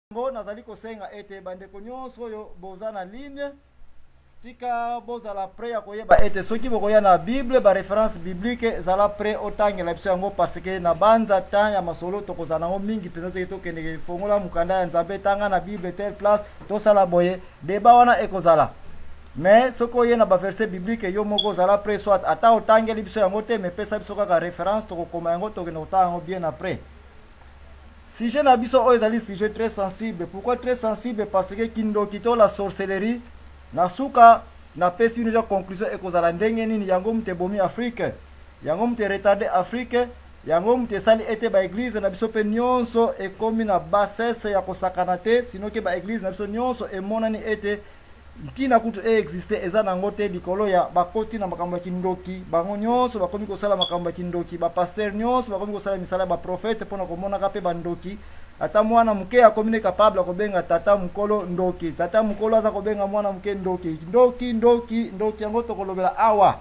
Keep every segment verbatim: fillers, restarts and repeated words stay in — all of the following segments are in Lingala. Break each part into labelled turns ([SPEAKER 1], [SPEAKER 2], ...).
[SPEAKER 1] Ngo nazali kosenga ete bandeko nyonso oyo boza na ligne tika bozala prêt ya koyeba ete soki bokoya na Bible ba référence biblique zala prêt otangela biso yango parce que na banza temps ya masolo tokozala nango mingi mpenza te tokende fongola mukanda ya Nzambe tanga na Bible telle place tosala boye débat wana ekozala. Mais soki oye na ba verset biblique yo moko zala prêt soit ata otangeli biso yango te mais pesa biso kaka référence tokokoma yango tokende kotanga yango bien après. Sujet na biso oyo ezali sujet très sensible. Pourquoi très sensible? Parce que kindoki to la sorcellerie na suka na pesi une conclusion ekozala ndenge nini yango mte bomi Afrique, yango mte retardé Afrique, yango mte sali ete ba église na biso pe nyonso ekomi na bassesse ya kosakana te, sino ke ba église na biso nyonso emonani ete ntina kutu e existe eza nango te likolo ya bakoti na makambo ya kindoki, bango nyonso bakomi kosala makambo ya kindoki, ba pasteur nyonso bakomi kosala misala ba prophète pona komona kape bandoki. Ata mwana muke akomine capable kobenga tata mukolo ndoki, tata mukolo aza kobenga mwana muke ndoki, ndoki ndoki ndoki yango tokolobela awa.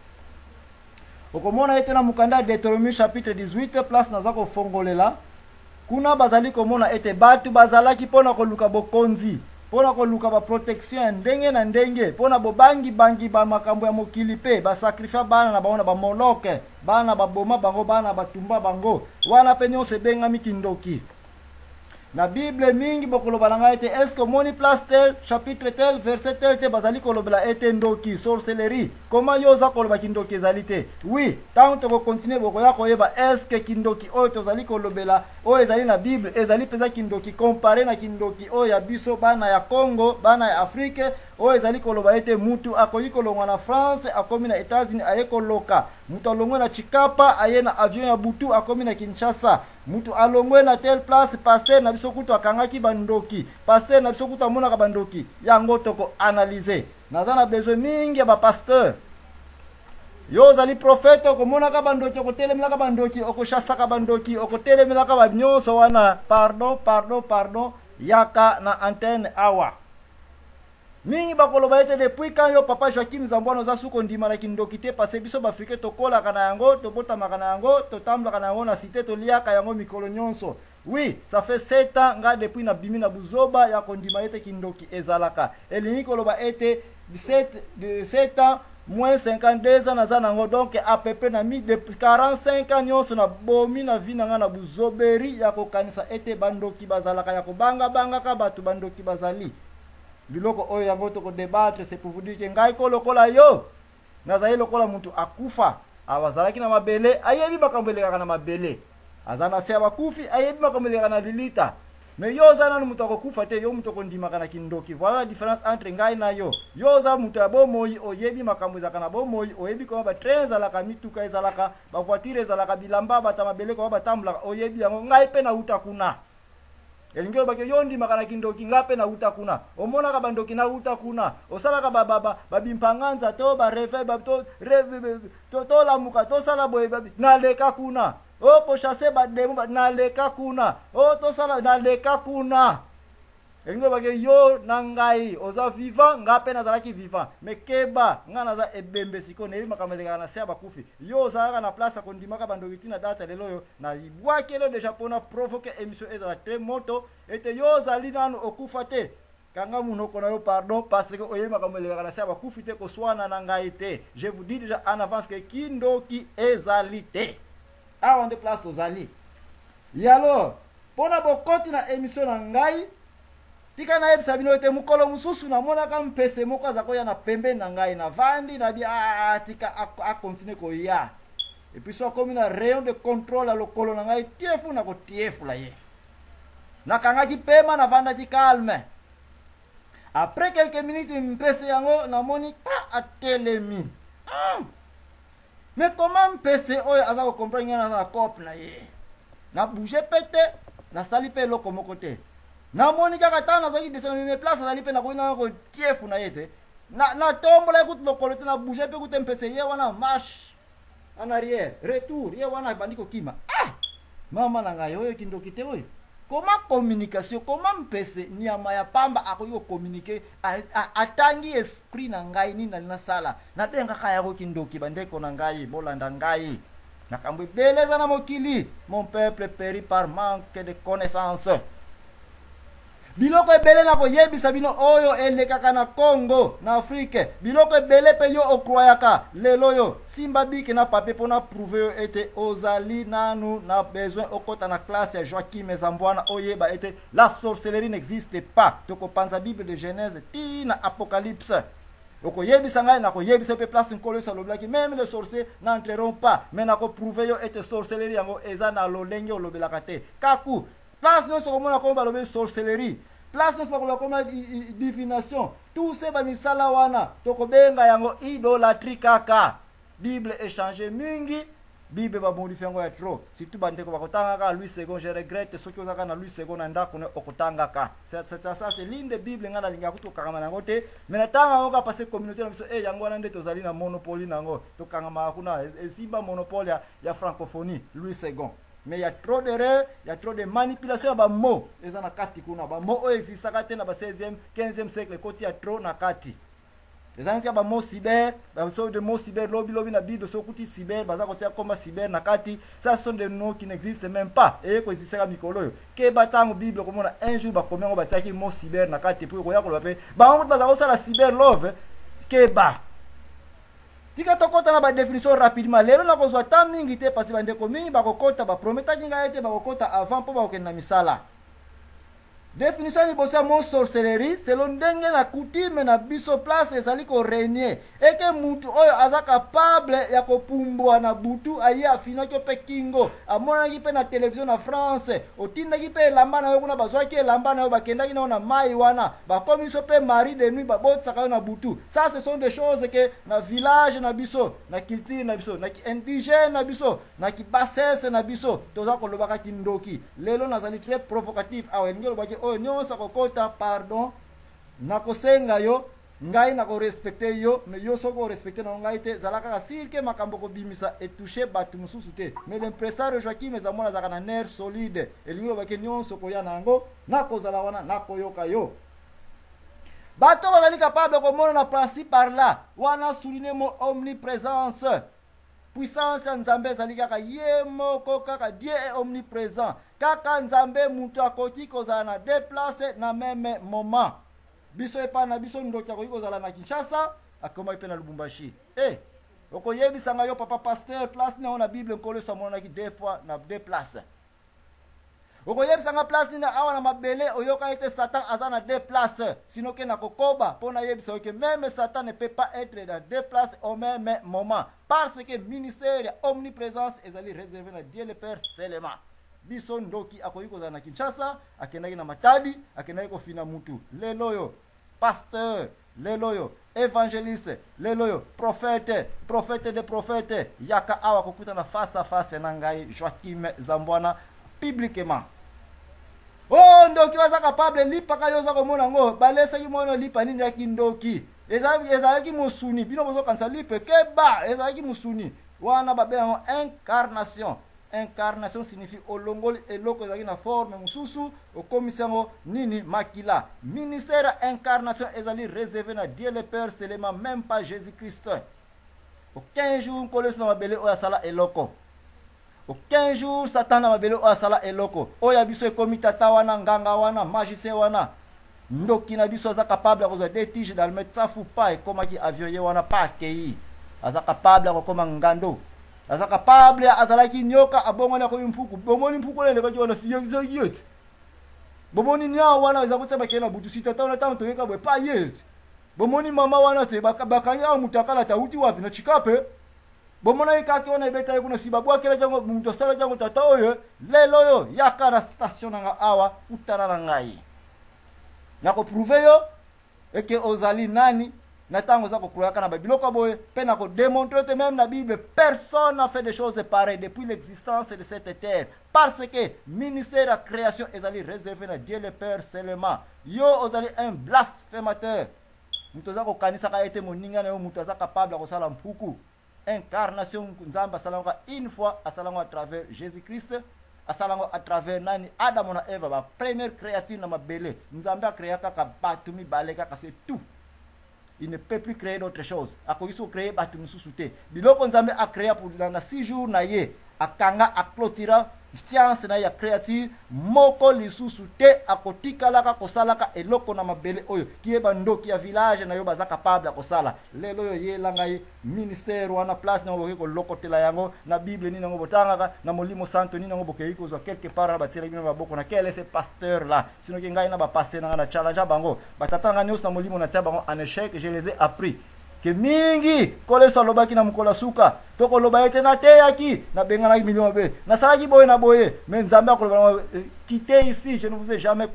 [SPEAKER 1] Okomona ete na mukanda Deutéronome chapitre dix-huit place naza kofongolela kuna bazali komona ete batu bazalaki pona koluka bokonzi, pona koluka ba protection ndenge na ndenge, pona bobangi bangi ba makambo ya mokili pe ba sacrifice bana na baona ba moloke, bana ba boma bango, bana batumba bango, wana pe nyonso bengami kindoki. Na Bible mingi bokoloba nanga ete est-ce que moni place tel chapitre tel verset tel te bazali kolobela ete ndoki sorcellerie. Comment yoza koloba kindoki ezali te? Oui, tant to continuer bokoya koyeba est-ce que kindoki oyo tozali kolobela oyo ezali na Bible ezali peza kindoki comparé na kindoki oyo ya biso bana ya Congo, bana ya Afrique oyo ezali koloba ete mutu akoyi kolongwa na France akomi na États-Unis aye koloka, mutu alongwe na Chikapa aye na avion ya butu akomi na Kinshasa, mutu alongwe na tel place pasteur na biso kutu akangaki bandoki, pasteur na biso kutu amonaka bandoki. Yango toko analyser naza na besoin mingi ya ba pasteur. Yo zali prophète okomonaka bandoki, okotelemelaka bandoki, okoshasaka bandoki, okotelemelaka banyonso wana. Pardon, pardon, pardon, yaka na antenne awa. Mingi bakoloba ete depuis quand yo papa Joachim Zambwana za suko ndima na kindoki te parce biso ba Afrique tokola kana yango, tobotama kana yango, totambla kana yango na cité toliaka yango mikolo nyonso. Oui, ça fait sept ans nga depuis na bimi na buzoba ya kondima ete kindoki ezalaka. Elingi koloba ete sept ans moins cinquante-deux ans naza nango, donc à peu près na mi de quarante-cinq ans nyonso na bomi na vi nanga na buzoberi ya kokanisa ete bandoki bazalaka ya kobanga banga ka batu bandoki bazali. Biloko oyo yango toko débattre, c'est pour vous dire que ngai ko lokola yo nazali lokola mutu akufa abazalaki na mabele ayebi bakambeleka na mabele, azana se abakufi ayebi bakambeleka na lilita. Mais yo zana mutu akokufa te, yo mutu kondimaka na kindoki. Voilà la différence entre ngai na yo. Yo za mutu ya bomoi oyebi makambo ezaka na bomoi, oyebi ko ba train ezalaka, mituka ezalaka, ba voiture ezalaka, bilamba bata mabele ko batambula oyebi yango. Ngai pe na uta kuna elingelo bake yondi makana kindoki ngape na uta kuna, omona ka bandoki na uta kuna, osala ka baba babimpanganza to ba reve ba to reve to to la muka to sala boye babi na leka kuna, o ko chasser ba demo na leka kuna, o to sala na leka kuna. Elingelo bake yo nangai oza vivant ngape na zalaki vivant, mekeba ngana za ebembe siko ne makameleka na se bakufi. Yo zalaka na place kondimaka bandoki na data lelo yo na ibwakelo déjà pona provoquer émission ezala très moto ete yo zali nanu okufa te. Kanga munoko na yo pardon parce que oye makameleka na se bakufi te ko swana na ngai te. Je vous dis déjà en avance que kindoki ezali te. Awa de place ozali. Et alors, pona bokoti na émission na ngai tika na yebisa bino ete mukolo mususu na mona ka mpese moko azako ya na pembe na ngai na vandi na bi a tika a continue ko ya. Et puis so comme na rayon de contrôle lokolo na ngai tiefu na ko tiefu la ye. Na kanga ki pema na vanda ki calme. Après quelques minutes mpese yango na moni pa atelemi. Ah. Mais comment mpese oyo azako comprendre na na cop na ye. Na bouger pete na sali pe loko moko te. Na moni kaka tana zoki desena me place azali pe na ko na ko tiefu na yete na na tombola ekut lokolo te na bouger pe kutem pese ye wana marche en arrière retour ye wana bandiko kima. Ah mama na ngai oyo kindoki te oyo comment communication, comment mpese nyama ya pamba akoyo communiquer atangi esprit na ngai ni na sala na benga kaya ko kindoki bandeko na ngai bolanda ngai na kambo beleza na mokili. Mon peuple périt par manque de connaissances. biloko ebele na koyebisa bino oyo elekaka na Congo na Afrique biloko ebele pe yo okroyaka lelo yo simba bike na papier pona prouver yo ete ozali nanu na besoin okota na classe ya Joachim Zambwana oyeba ete la sorcellerie n'existe pas tokopanza Bible de Genèse ti na Apocalypse okoyebisa ngai na koyebisa pe place nkolo sa loblaki même les sorciers n'entreront pas mais na ko prouver yo ete sorcellerie yango eza na lolenge olobelaka te kaku place non sokomona ko balobe sorcellerie place non sokomona ko divination tout ce ba misala wana tokobenga yango idolâtrie kaka Bible échanger mingi Bible ba modifier yango ya trop surtout bande ko bakotanga ka Louis second je regrette soki ozaka na Louis second na ndako ne okotanga ka ça ça ça c'est l'une des Bible ngana linga kutoka nango te mais natanga ngo ka passer communauté na biso eh yango wana nde tozali na monopoly nango tokanga makuna esimba monopole ya, ya francophonie Louis second mais il y a trop d'erreurs, il y a trop de manipulation ba mots les na kati kuna ba mots o existaka te na ba seizième quinzième siècle koti ya trop na kati les gens ba mots cyber ba so de mots cyber lobby lobby na bible so kuti cyber baza kotia comme cyber na kati ça sont des noms qui n'existent même pas et ko existaka mikolo yo ke batango bible komona un jour ba combien ba tiaki mot cyber na kati pour ko ya ko ba pe ba ngo baza ko sala cyber love ke ba tika tokota na ba définition rapidement lelo na kozwa ta mingi te parce ba ndeko mingi ba kokota ba prometa kinga ete ba kokota avant po ba kokenda misala définition ni bosa mon sorcellerie selon ndenge na coutume na biso place ezali ko régner et que mutu oyo aza capable ya kopumbwa na butu aye afina ko pe kingo amona ki pe na télévision na France otinda ki pe lamba na yo kuna bazwa ki lamba na yo bakenda ki na mai wana ba komiso pe mari de nuit ba botsaka na butu ça ce sont des choses que na village na biso na culture na biso na ki indigène na biso na ki bassesse na biso toza ko lobaka ki ndoki lelo nazali très provocatif awe ngelo baki oyo nyonso kokota pardon nakosenga yo ngai nako respecter yo mais yo soko respecter na ngai te zalaka ka sirke makambo ko bimisa et toucher batu mususu te mais l'impresario Joachim Ezamona zaka na nerf solide elingo baki nyonso ko ya nango nako zala wana nako yoka yo bato bazali capable ko mona na principe par là wana souligner mon omniprésence puissance ya Nzambe ezali kaka ye moko kaka Dieu est omniprésent kaka Nzambe mutu akoki kozala na déplacer na même moment biso epa na biso ndoki akoki kozala na Kinshasa akoma ipe na Lubumbashi eh okoyebisa nga yo papa pasteur place na na Bible nkolo samona ki deux fois na deux places okoyebisa nga place na awa na mabele oyoka ete Satan aza na deux places sinon ke na kokoba pona yebisa que même Satan ne peut pas être dans deux places au même moment parce que ministère omniprésence ezali réservé na Dieu le Père seulement biso ndoki akoyi kozala na Kinshasa akendaki na Matadi akendaki kofina mutu lelo yo pasteur lelo yo évangéliste lelo yo prophète prophète de prophète yaka awa kokuta na face à face na ngai Joachim Zambwana publiquement oh ndoki waza capable lipaka yoza komona ngo balesa ki mono lipa nini ya kindoki ezali ezali musuni bino bozo kansa lipe keba ezali musuni wana babe incarnation incarnation signifie olongoli eloko ezali na forme mususu okomisango nini makila ministère incarnation ezali réservé na Dieu le Père seulement même pas Jésus-Christ au quinze jours kolesi na mabele oya sala eloko au quinze jours Satan na mabele oya sala eloko oya biso ekomi tata wana nganga wana magicien wana ndoki na biso aza capable ya kozwa des tiges d'almet tsafu pa ekomaki avion ye wana pa akei aza capable ya kokoma ngando aza capable azalaki nyoka abongona ko mpuku bomoni mpuku le ko jona siyo yet bomoni nya wana za kuteba kena butu sitata ona tanto yeka bwe pa yet bomoni mama wana te bakanya mutakala tauti wapi na chikape bomona ikaki ona ibeta kuna sibabu akela jango muntu sala jango tata oyo lelo yo yakara station nga awa utana na ngai nako prouver yo eke ozali nani na tango za kokroyaka na babiloko boye pe na ko démontrer que même na Bible personne n'a fait des choses pareilles depuis l'existence de cette terre parce que ministère de la création ezali réservé na Dieu le Père seulement yo ozali un blasphémateur muto za ko kanisa ka ete moninga na yo muto za capable ko sala mpuku incarnation Nzamba salanga une fois asalanga à travers Jésus-Christ asalanga à travers nani Adam na Eva ba première créature na mabele Nzamba créaka ka batu mi baleka ka c'est tout. Il ne peut plus créer d'autres choses. Akogiso créer batu mususu te. Biloko Nzambe a créé pour dans six jours na ye akanga aklotira science na ya créature moko lisusu te akotikalaka kosalaka eloko na mabele oyo kiyeba ndoki ya village na yo baza capable kosala lelo yo yela ngai ministère wana place na boke kolokotela yango na bible ni nango botangaka na molimo santo ni nango bokei kozwa quelque part batira bino baboko na quel est ce pasteur là sinon ki ngai na ba passer na challenge bango batatanga nyos na molimo na tia bango en échec je les ai appris ke mingi kolesa lobaki na mukola suka toko loba ete na te yaki na benga na million be na salaki boye na boye mais nzambe akoloba quitter ici je ne vous ai jamais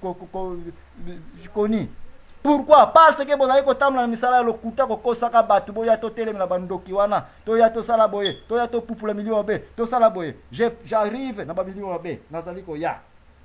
[SPEAKER 1] connu. Pourquoi? Parce que bozali kotamla na misala ya lokuta kokosaka batu boya to telemi na bandoki wana to ya to sala boye to ya to pupula million be to sala boye j'arrive na ba million be nazali ko ya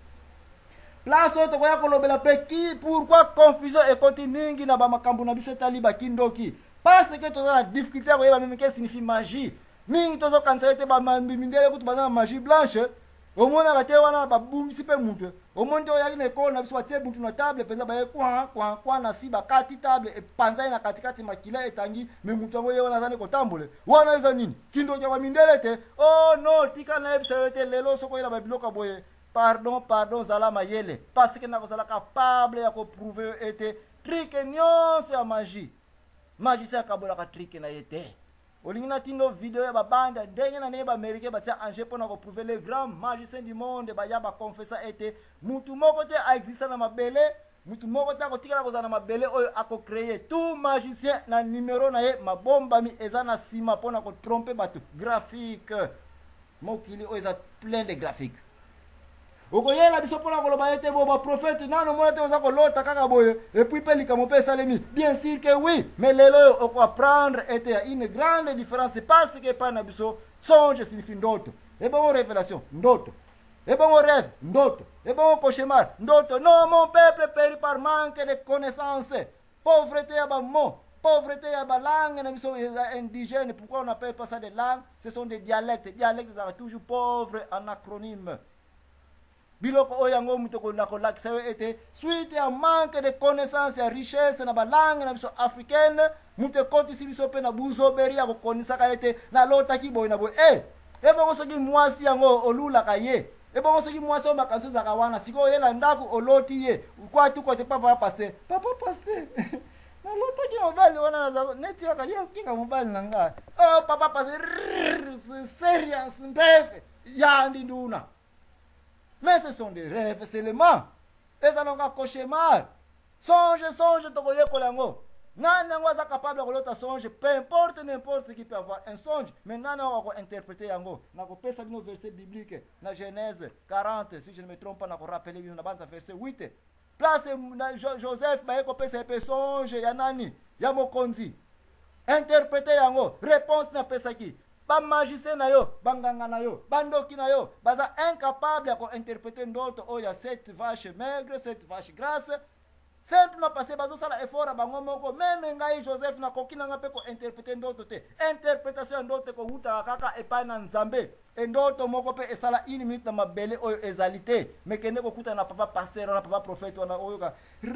[SPEAKER 1] place oyo tokoya kolobela pe ki pourquoi confusion ekoti mingi na bamakambo na biso etali bakindoki parce que toza na difficulté ya koyeba meme ke signifie magie mingi tozokanisa ete bamindele kutu baza na magie blanche omonaka te wana babungisi mpe mutu omoni te oyaki na ekole na biso batie butu na table mpenza baye kwa kwa kwa na si bakati table epanzai na katikati makila etangi me mutu yango ye wana aza nde kotambole wana eza nini kindoki ya bamindele te oh no tika na yebisa yo te lelo soko oyela babiloko boye pardon, pardon, zala mayele. Parce que nous sommes capables de prouver que trick c'est la magie. Magie c'est kabola ka trick na yete. Olingina tindo vidéo ya banda ndenge na neba américain batia anje pona ko prouver les grands magiciens du monde ba ya ba confessa ete mutu moko te a exista na mabele, mutu moko te ko tikala ko za na mabele oyo ako créer tout magicien na numéro na ye mabomba mi eza na sima pona ko tromper batu graphique. Mokili oyo eza plein de graphiques. Okoyela biso pona koloba ete bo ba prophète nano mona te oza kolota kaka boye et puis pe likamo pe salemi bien sûr que oui mais lelo oko apprendre ete ya une grande différence parce que pa na biso songe signifie ndoto et bon révélation ndoto et bon rêve ndoto et bon cauchemar ndoto non mon peuple périt par manque de connaissances pauvreté ya ba mot pauvreté ya ba langue na biso indigène pourquoi on appelle pas ça des langues ce sont des dialectes dialectes ça toujours pauvre anacronyme. Biloko oyango mutoko na kolakisa yo ete suite ya manque de connaissance ya richesse na balangue na biso africaine mute konti si biso pe na buzo beri ya kokonisaka ete na lota ki boy na boy eh e bongo soki mwasi yango olula ka ye e bongo soki mwasi o makanso za kawana siko yela ndaku oloti ye kwa tu kote papa passer papa passer na lota ki mobali wana na neti ya ka ye kinga mobali nanga oh papa passer serious mbeve ya ndinduna. Mais ce sont des rêves seulement. Et ça n'a pas cauchemar. Songe, songe, tokoye kolango. Nani yango aza capable de l'autre songe, peu importe n'importe qui peut avoir un songe, mais nani yango interpréter yango. Na ko pesa bino verset biblique na Genèse quarante, si je ne me trompe pas, na ko rappeler bino na banza verset huit. Place na Joseph ba ko pesa pe songe ya nani? Ya mokonzi. Interpréter yango, réponse na pesa ki. Ba magicien na yo, banganga na yo, bandoki na yo, baza incapable à interpréter ndoto oh ya cette vache maigre, cette vache grasse. Simplement parce que bazo sala effort bango moko même ngai Joseph na kokina ngape ko interpréter ndoto te. Interprétation ndoto ko huta kaka epa na nzambe. Ndoto moko pe esala une minute na mabele oyo ezalité. Mais kende ko kuta na papa pasteur na papa prophète na oyo ka.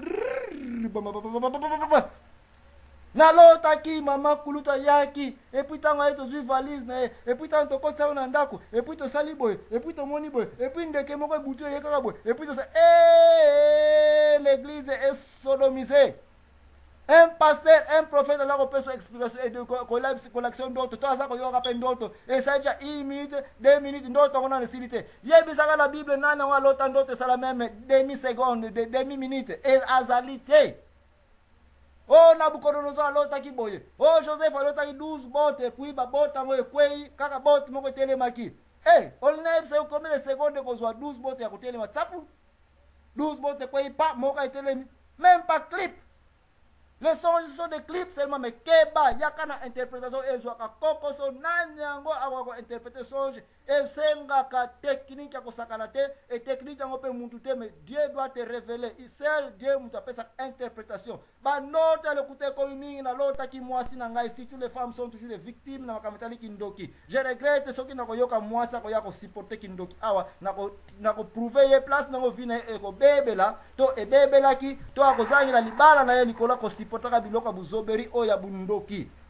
[SPEAKER 1] Na lota ki mama kuluta yaki et puis tango eto zui valise na et puis tango ko sa na ndako et puis to sali boy et puis to moni boy et puis ndeke moko butu ye kaka boy et puis to sa eh l'église est sodomisée. Un pasteur, un prophète a la personne explication et de collection d'autres, toi ça qu'on y aura peine d'autres et ça déjà une minute, deux minutes d'autres on a nécessité. Yebisaka la Bible nana wa l'autre d'autres ça la même demi seconde, demi minute et azalité. Oh Nabucodonosor alota ki boye. Oh Joseph alota ki douze bottes puis ba bota ngo ekwei kaka bot moko telemaki. Eh, olina se combien de secondes ko zo douze bottes ya kotelema tsapu. douze bottes ekwei pa moko etelemi. Même pas clip. Les songes sont des clips seulement mais keba yakana interprétation ezwaka koko so nani yango akwa interpréter songe et senga ka technique ya kosakana te et technique yango pe muntu te mais Dieu doit te révéler seul Dieu mutu apesa interprétation ba nota le kute ko mingi na lota ki mwasi na ngai si toutes les femmes sont toujours les victimes na makamitali kindoki je regrette soki na koyoka mwasi ko yako supporter kindoki awa na ko na ko prouver ye place na ngo vina e ko bebela to e bebela ki to akozangi na libala na ye nikola ko potaka biloka buzoberi oya bundoki